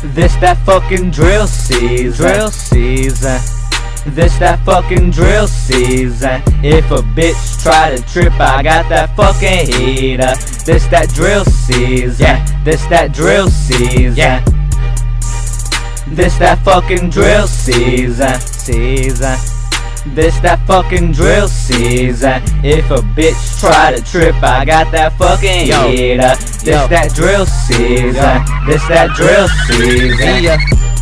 This that fucking drill season. This that fucking drill season. If a bitch try to trip, I got that fucking heater. This that drill season. This that drill season. This that fucking drill season. This that fucking drill season. If a bitch try to trip, I got that fucking heater. This that drill season. This that drill season.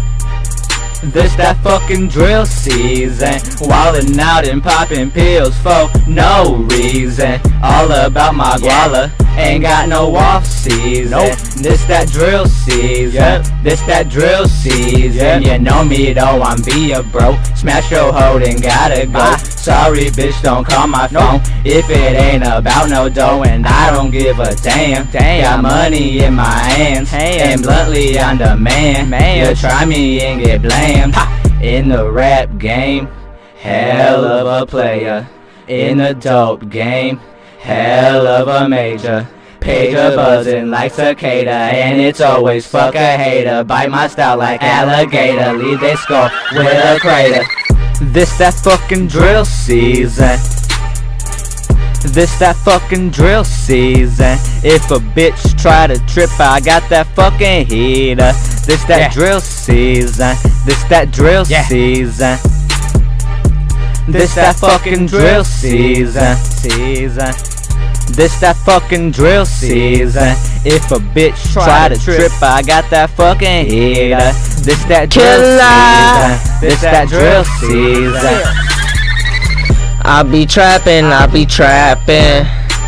This that fucking drill season. Wildin' out and popping pills for no reason. All about my guala, ain't got no off season. Nope. This that drill season. This that drill season. You know me though, I'm a bro. Smash your hoe then gotta go. Sorry bitch, don't call my phone if it ain't about no dough, and I don't give a damn. Got money in my hands, and bluntly I'm the man. You try me and get blamed. In the rap game, hell of a player. In the dope game, hell of a major. Pager buzzing like cicada, and it's always fuck a hater. Bite my style like alligator, leave they skull with a crater. This that fucking drill season. This that fucking drill season. If a bitch try to trip, I got that fucking heater. This that drill season. This that drill season. This that fucking drill season. This that fucking drill season. If a bitch try to trip, I got that fucking heater. This that drill season. This that drill season. I be trapping, I be trapping.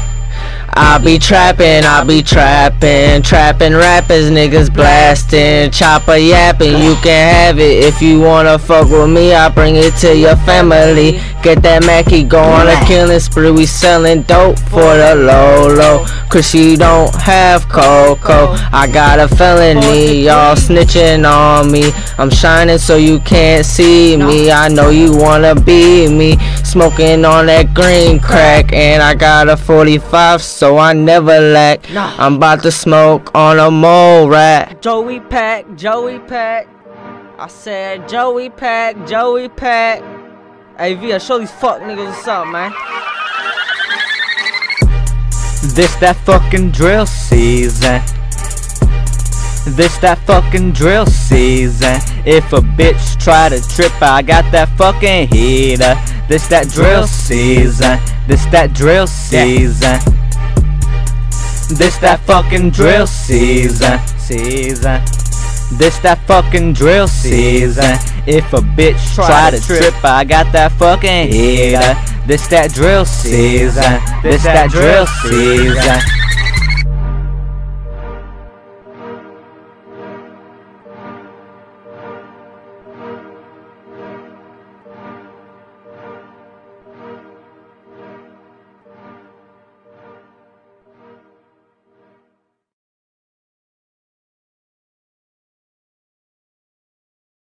I be trapping, I be trapping. Trapping rappers, niggas blasting. Chopper yapping, you can have it. If you wanna fuck with me, I bring it to your family. Get that Mackie, go on a killing spree. We selling dope for the low. Cause she don't have cocoa. I got a felony, y'all snitching on me. I'm shining so you can't see me. I know you wanna be me. Smoking on that green crack, and I got a 45, so I never lack. I'm about to smoke on a mole rat. Joey Pack. I said Joey Pack. Hey Via, show these fuck niggas what's up, man. This that fucking drill season. This that fucking drill season. If a bitch try to trip, I got that fucking heater. This that drill season. This that drill season. This that fucking drill season. This that fucking drill season. If a bitch try to trip, I got that fucking heater. This that drill season. This that drill season.